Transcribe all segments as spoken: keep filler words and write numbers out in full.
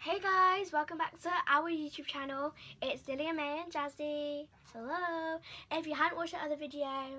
Hey guys, welcome back to our YouTube channel. It's Lily and May and Jazzy. Hello. If you hadn't watched the other video,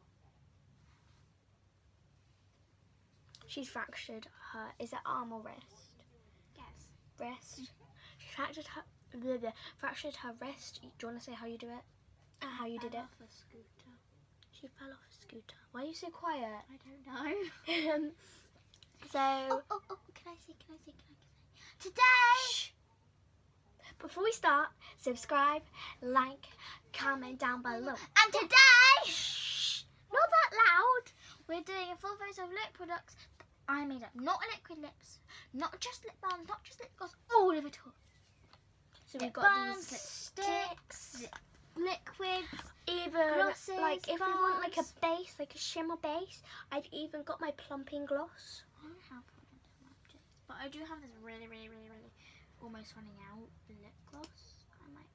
she's fractured her, is it arm or wrist? Yes. Wrist. She fractured her, blah, blah, fractured her wrist. Do you want to say how you do it? Uh, how you did it? Off a scooter. She fell off a scooter. Why are you so quiet? I don't know. um, so. Oh, oh, oh, can I say, can I say, can I say? Today! Shh. Before we start, subscribe, like, comment down below. And today, shh, not that loud, we're doing a full face of lip products that I made up. Not liquid lips, not just lip balm, not just lip gloss, all of it all. So Lip we've got balms, these lipsticks, sticks. liquids, Even glosses, like if we want like a balms. base, like a shimmer base, I've even got my plumping gloss. I don't have one into my objects, but I do have this really, really, really, really almost running out lip gloss. I might.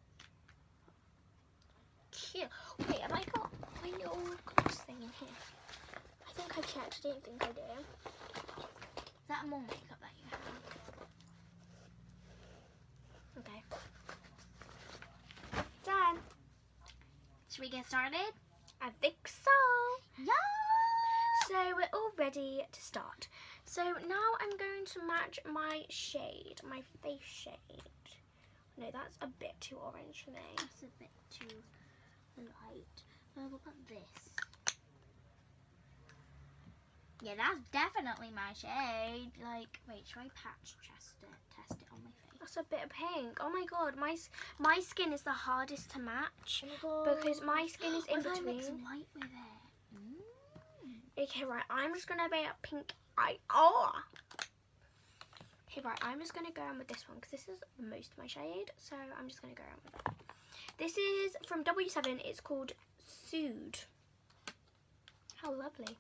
Cute. Wait, have I got my little gloss thing in here? I think I checked. I don't think I do. Is that more makeup that you have? Okay. Done. Should we get started? I think so. Yeah. So we're all ready to start. So now I'm going to match my shade, my face shade. No, that's a bit too orange for me. That's a bit too light. Uh, what about this? Yeah, that's definitely my shade. Like, wait, should I patch test it? Test it on my face. That's a bit of pink. Oh my god, my s- my skin is the hardest to match Oh my god. because my skin is in What if I mix between. white with it? Mm. Okay, right. I'm just gonna be a pink eye. Oh. Okay, right. I'm just gonna go on with this one because this is most of my shade. So I'm just gonna go on with it. This is from W seven. It's called Soothe. How lovely.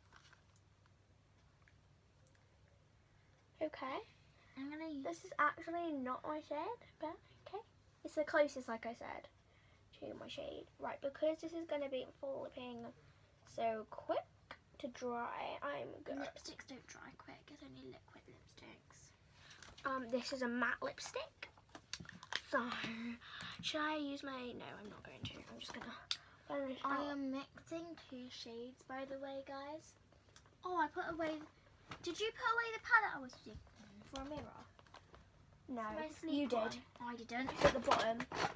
Okay. I'm gonna use. This is actually not my shade, but okay. It's the closest, like I said, to my shade. Right, because this is going to be flipping so quick to dry, I'm good. Lipsticks don't dry quick. It's only liquid lipsticks. Um, this is a matte lipstick. So, should I use my... No, I'm not going to. I'm just going to... I am mixing two shades, by the way, guys. Oh, I put away. Did you put away the palette I was using for a mirror? No, My sleep you did. one. Oh, I didn't. At the bottom.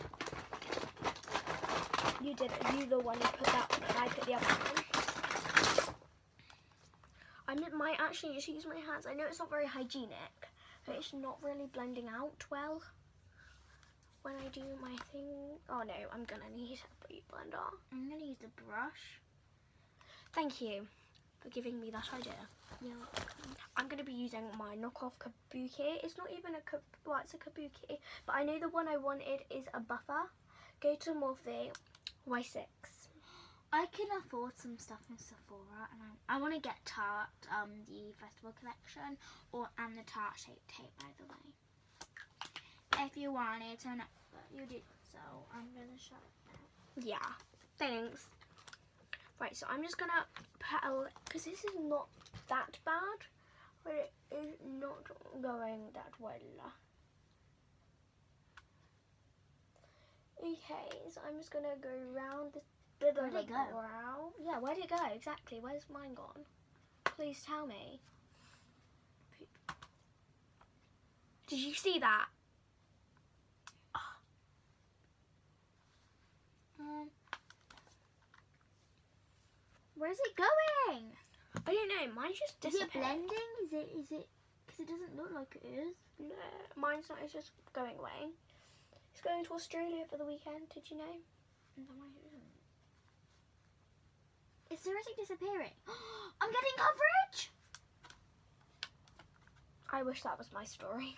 You did it. You the one who put that one, and I put the other one. I might actually just use my hands. I know it's not very hygienic, but it's not really blending out well when I do my thing. Oh no, I'm gonna need a beauty blender. I'm gonna use the brush. Thank you for giving me that idea. Yeah. I'm going to be using my knockoff Kabuki. It's not even a, well, it's a Kabuki, but I know the one I wanted is a buffer. Go to Morphe Y six. I can afford some stuff in Sephora, and I, I want to get Tarte, um, the festival collection, or and the Tarte Shape Tape, by the way. If you wanted to, know, but you did, so I'm gonna shut it Yeah, thanks. Right, so I'm just going to put a, because this is not that bad, but it is not going that well. Okay, so I'm just going to go round this bit of Where'd the it go? brow. Yeah, where'd it go? Exactly. Where's mine gone? Please tell me. Did you see that? Um, where's it going? I don't know. Mine's just Is it disappeared. blending? Is it? Is it? Because it doesn't look like it is. No, mine's not. It's just going away. It's going to Australia for the weekend. Did you know? No, mine isn't. It's seriously disappearing. I'm getting coverage. I wish that was my story.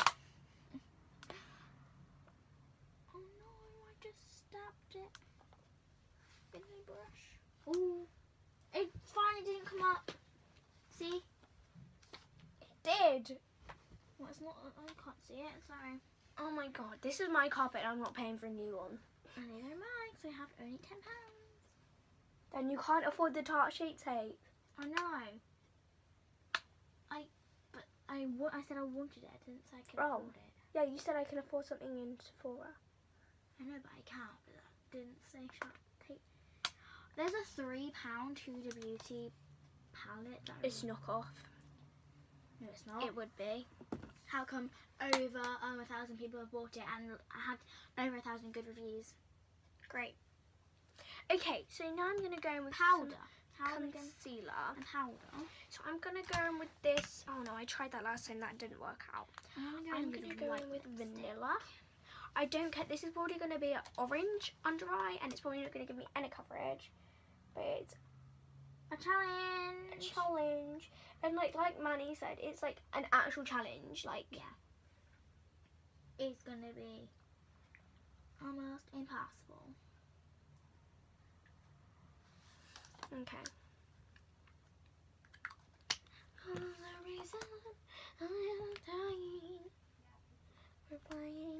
Oh no! I just stabbed it. With my brush. Ooh! It finally didn't come up. See? It did. Well, it's not. I can't see it. Sorry. Oh my god, this is my carpet and I'm not paying for a new one. And neither am I, because I have only ten pounds. Then you can't afford the Tarte Shape Tape. I know. I. But I. wa- I said I wanted it. I didn't say I could Oh. afford it. Yeah, you said I can afford something in Sephora. I know, but I can't. But that didn't say Shark Tape. There's a three pound Huda Beauty palette. That It's knockoff. No, it's not. It would be. How come over um, a thousand people have bought it and had over a thousand good reviews? Great. Okay, so now I'm gonna go in with Powder. some Powder again. concealer. And powder. So I'm gonna go in with this. Oh no, I tried that last time. That didn't work out. I'm gonna, I'm gonna go in with vanilla. I don't care. This is probably gonna be an orange under eye, and it's probably not gonna give me any coverage. But it's a challenge. a challenge, and like like Manny said, it's like an actual challenge. Like yeah, it's gonna be almost impossible. Okay. All the reason I am dying. We're playing.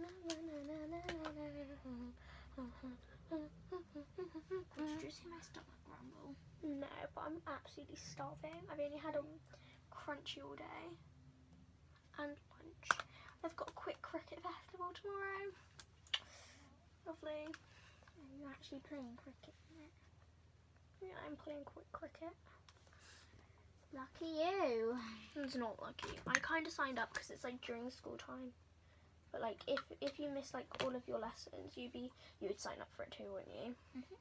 Did you see my stomach rumble? No, but I'm absolutely starving. I've only had a crunchy all day and lunch. I've got a quick cricket festival tomorrow. Lovely. Are you actually playing cricket in it? Yeah, I'm playing quick cricket. Lucky you. It's not lucky. I kind of signed up because it's like during school time. But like if if you miss like all of your lessons, you'd be you would sign up for it too, wouldn't you? Mhm.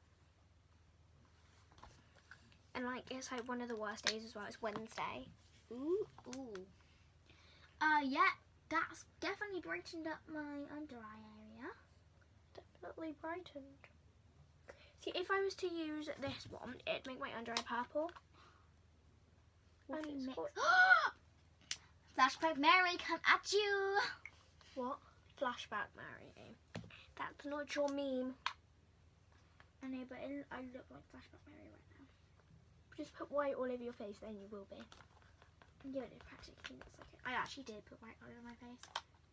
And like it's like one of the worst days as well. It's Wednesday. Ooh, ooh. Uh, yeah, that's definitely brightened up my under eye area. Definitely brightened. See, if I was to use this one, it'd make my under eye purple. What And if you it's mix? got- Flashback Mary, come at you. What? Flashback Mary. That's not your meme. I know, but it, I look like Flashback Mary right now. Just put white all over your face, then you will be. Yeah, it practically looks like it. I actually did put white all over my face.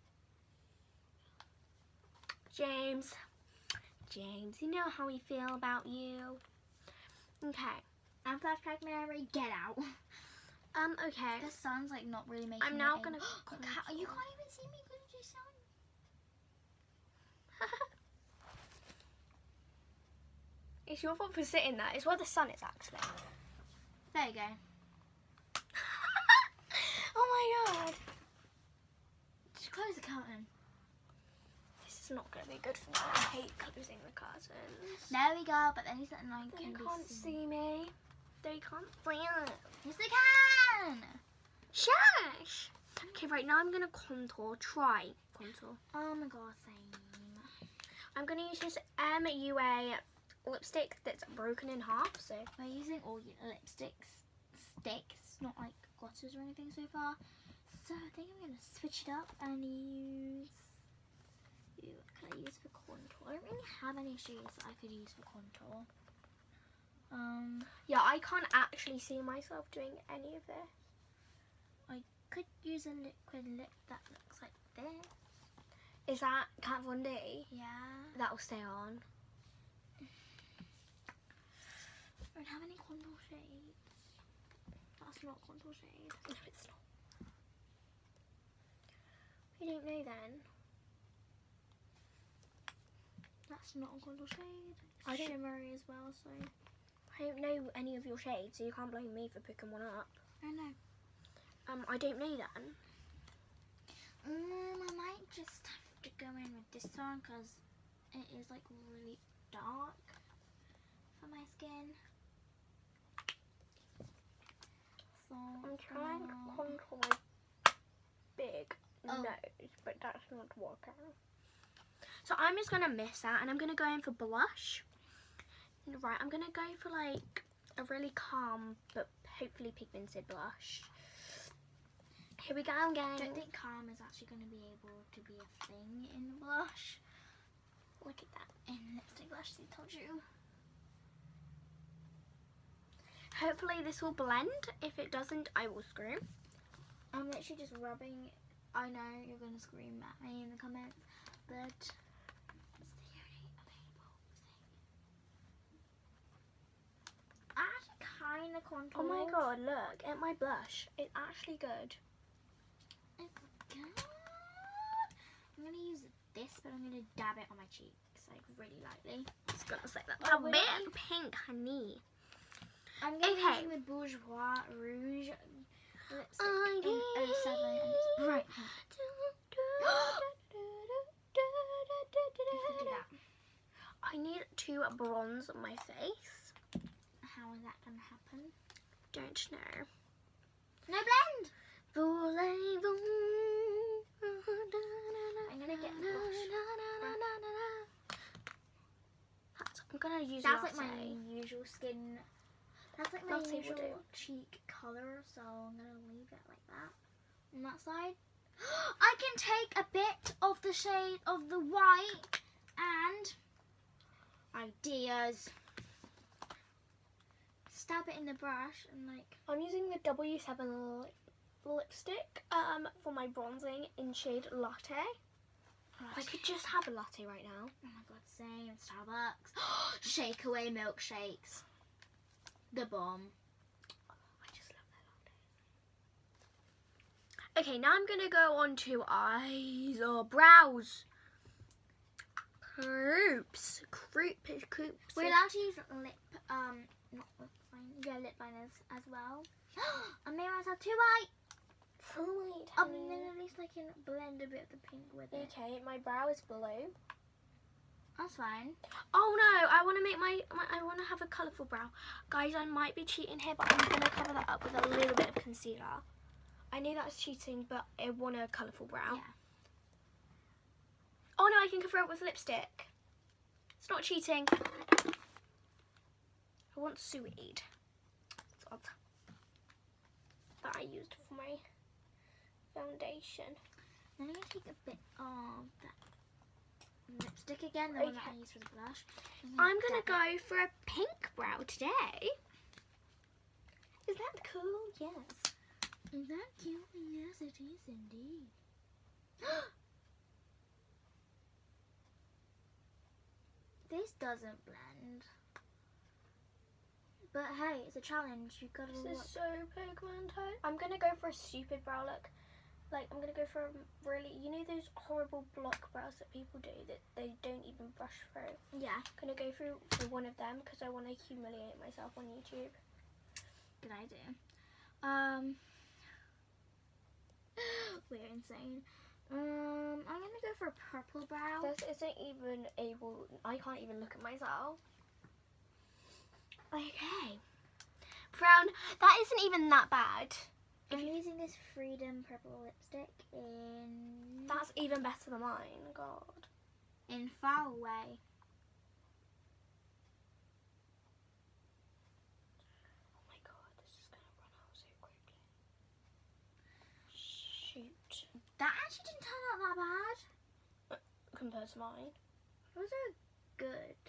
James. James, you know how we feel about you. Okay. And Flashback Mary, get out. Um, okay. The sun's like not really making I'm now it gonna... Look how, you can't even see me because of the sun. It's your fault for sitting there. It's where the sun is, actually. There you go. Oh my god. Just close the curtain. This is not going to be good for me. I hate closing the curtains. There we go, but then that line They can be can't seen. see me. They can't see it. Yes, they can! Shush! Okay, right now I'm going to contour. Try contour. Oh my god, same. I'm going to use this M U A lipstick that's broken in half. So We're using all lipsticks, sticks, not like glotters or anything so far. So I think I'm going to switch it up and use... Ew, what can I use for contour? I don't really have any shades that I could use for contour. Um, yeah, I can't actually see myself doing any of this. I could use a liquid lip that looks like this. Is that Kat Von D? Yeah. That'll stay on. I don't have any contour shades. That's not contour shade. No, it's not. I don't know then. That's not a contour shade. I It's don't- shimmery as well, so I don't know any of your shades, so you can't blame me for picking one up. I know. Um, I don't know then. Um, I might just have to go in with this one because it is like really dark for my skin. So I'm trying to uh, contour my big Oh. nose, but that's not working. So I'm just gonna miss that, and I'm gonna go in for blush. Right, I'm gonna go for like a really calm but hopefully pigmented blush. Here we go, I gang. don't think calm is actually going to be able to be a thing in blush. Look at that. In lipstick blush, I told you. Hopefully this will blend. If it doesn't, I will scream. I'm literally just rubbing. I know you're going to scream at me in the comments, but it's the only available thing. I actually kind of contour. Oh my god, look at my blush. It's actually good. It's good. this, but I'm gonna dab it on my cheeks, like really lightly. Just gonna say that. Oh, a wait. bit pink, honey. I'm gonna Okay. use the Bourjois Rouge lipstick I in oh seven, and it's bright pink. Do that. I need to bronze my face. How is that gonna happen? Don't know. No blend. Voulez-vous? I'm gonna get the blush. That's, I'm gonna use That's latte. like my usual skin. That's like my Latte will usual do. cheek color, so I'm gonna leave it like that. On that side, I can take a bit of the shade of the white and ideas. Stab it in the brush and like. I'm using the W seven lip lipstick um, for my bronzing in shade Latte. I could just have a latte right now. Oh my god, same. Starbucks. Shake away milkshakes. The bomb. I just love that latte. Okay, now I'm gonna go on to eyes or brows. Croops. Croop. Croops. We're allowed to use lip, um, not lip liner, yeah, lip liners as well. I made myself too white. So white, Um, honey. then at least I can blend a bit of the pink with it. Okay, my brow is blue. That's fine. Oh no, I want to make my, my I want to have a colourful brow. Guys, I might be cheating here, but I'm going to cover that up with a little bit of concealer. I know that's cheating, but I want a colourful brow. Yeah. Oh no, I can cover it with lipstick. It's not cheating. I want Suede. It's odd. That I used for my foundation. Then I'm going to take a bit of that lipstick again, the one that I Okay. used for the blush. I'm going to go for a pink brow today. Is that cool? Yes. Is that cute? Yes, it is indeed. This doesn't blend. But hey, it's a challenge. You've got to This look. is so pigmented. I'm going to go for a stupid brow look. Like, I'm going to go for a really, you know those horrible block brows that people do that they don't even brush through? Yeah, I'm going to go through for one of them because I want to humiliate myself on YouTube. good idea. Um, we're insane. Um, I'm gonna go for a purple brow. This isn't even able, I can't even look at myself. Okay. Brown, that isn't even that bad. I'm using this Freedom purple lipstick in That's even better than mine, God. in Far Away. Oh my God, this is going to run out so quickly. Shoot. That actually didn't turn out that bad. Compared to mine. Those are good.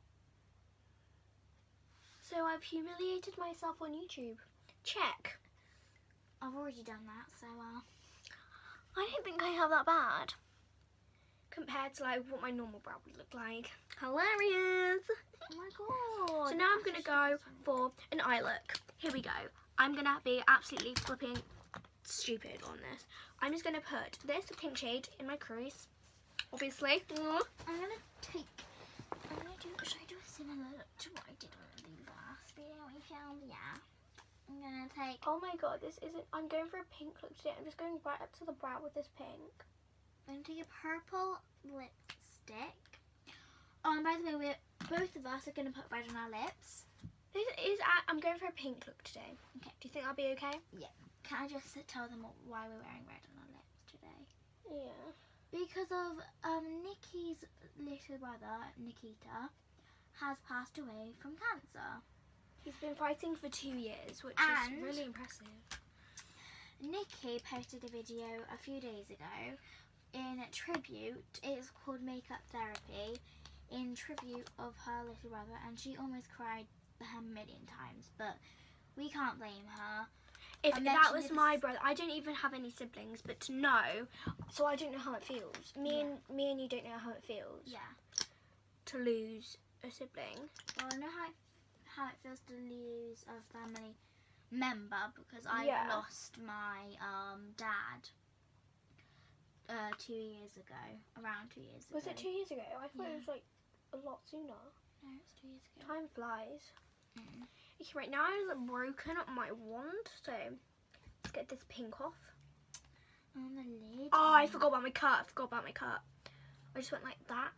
So I've humiliated myself on YouTube. Check. I've already done that, so uh. I don't think I have that bad. Compared to like what my normal brow would look like. Hilarious. Oh my god. So now I'm going to go for an eye look. Here we go. I'm going to be absolutely flipping stupid on this. I'm just going to put this pink shade in my crease, obviously. I'm gonna take. I'm gonna do. Should I do a similar look to what I did on the last video we filmed? Yeah. I'm gonna take. Oh my God, this isn't, I'm going for a pink look today. I'm just going right up to the brow with this pink. I'm gonna take a purple lipstick. Oh, and by the way, we're both of us are gonna put red on our lips. This is, uh, I'm going for a pink look today. Okay. Do you think that'll be okay? Can I just tell them what- why we're wearing red on our lips today? Yeah. Because of um Nikki's little brother, Nikita, has passed away from cancer. He's been fighting for two years, which And- is really impressive. Nikki posted a video a few days ago in tribute. It's called Makeup Therapy, in tribute of her little brother, and she almost cried a million times, but we can't blame her. If I that mentioned was it my as- brother, I don't even have any siblings, but to know, so I don't know how it feels. Me and me and you don't know how it feels Yeah. to lose a sibling. Well, I know how it, how it feels to lose a family member because I've Yeah. lost my um dad uh, two years ago. Around two years ago. Was it two years ago? I thought Yeah. it was like a lot sooner. No, it's two years ago. Time flies. Mm. Okay, right now I've broken up my wand, so let's get this pink off. On the lid. Oh, I forgot about my cut. I forgot about my cut. I just went like that.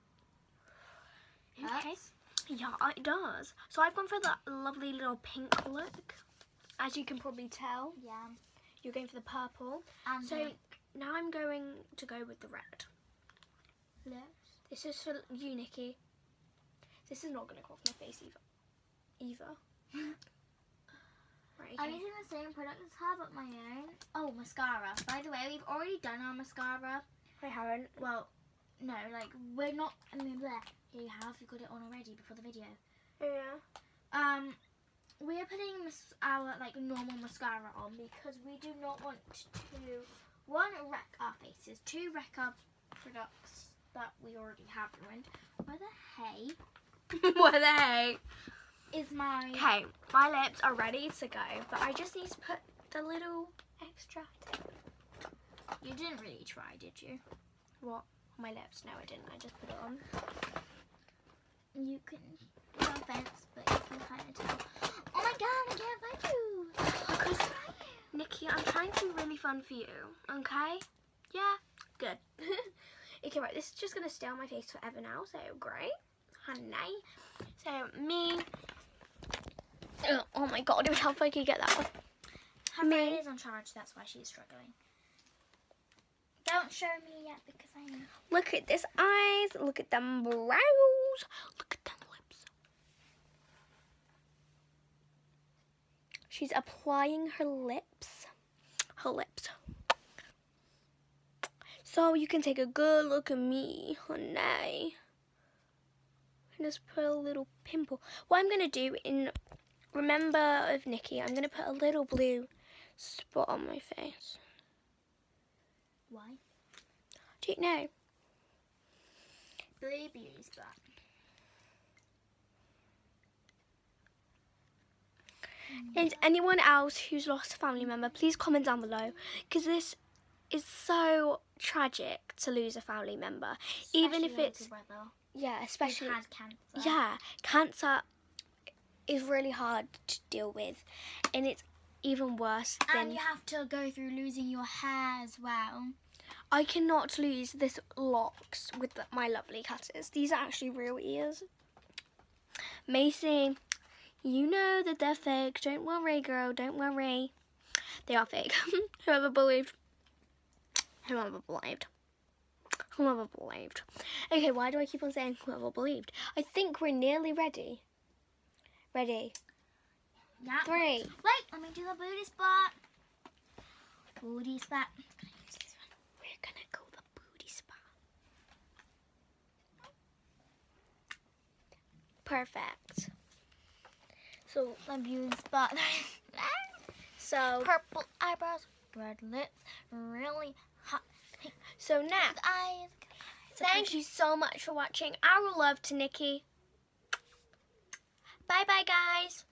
Okay. Hurts? Yeah, it does. So I've gone for that lovely little pink look. As you can probably tell, Yeah. you're going for the purple. And So pink now I'm going to go with the red. lips. This is for you, Nikki. This is not going to go off my face either. Either. Right, I'm okay. using the same product as her, but my own. Oh, mascara. By the way, we've already done our mascara. I haven't. Well, no, like, we're not, I mean, there. Here you have, you got it on already before the video. Yeah. Um, we are putting mas- our, like, normal mascara on because we do not want to, one, wreck our faces, two, wreck our products that we already have ruined. Where the hey What the heck? is my... Okay, my lips are ready to go, but I just need to put the little extra tip. You didn't really try, did you? What? My lips? No, I didn't. I just put it on. You can, no offense, but you can kind of tell. Oh my god, I can't find you! Because, Nikki, I'm trying to be really fun for you, okay? Yeah? Good. Okay, right, this is just going to stay on my face forever now, so great. Honey. So, me. Oh, oh my god, it would help if I could get that one. Her Me. phone is on charge, that's why she's struggling. Don't show me yet because I know. Look at this eyes. Look at them brows. Look at them lips. She's applying her lips. Her lips. So you can take a good look at me, honey. And just put a little pimple. What I'm going to do in remember of Nikki, I'm going to put a little blue spot on my face. Why? Do you know? Blue beauty spot. And anyone else who's lost a family member, please comment down below, because this is so tragic to lose a family member. Even if Especially it's, older brother yeah, who's especially, had cancer. yeah, cancer is really hard to deal with, and it's even worse than, And you have to go through losing your hair as well. I cannot lose this locks with the, my lovely cutters. These are actually real ears. Macy, you know that they're fake. Don't worry, girl. Don't worry. They are fake. Whoever believed. Whoever believed. Whoever believed. Okay, why do I keep on saying whoever believed? I think we're nearly ready. Ready. Yeah. Three. Wait, let me do the booty spot. Booty spot. We're gonna go the booty spot. Perfect. So the beauty spot. So, Purple eyebrows, red lips, really hot pink so now, eyes. thank you so much for watching. Our love to Nikki. Bye bye, guys.